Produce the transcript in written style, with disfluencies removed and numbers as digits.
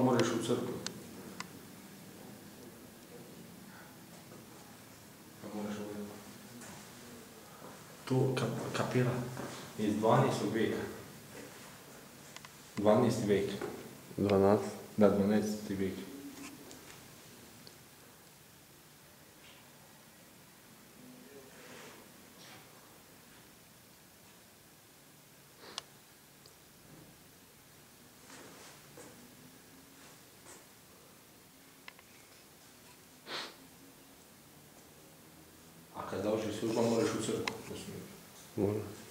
moraš u crkvu. To kapira iz 12. vijeka. 12. vijek. 12? Da, 12. vijek. A kad završiš služba moraš u crkvu. Može.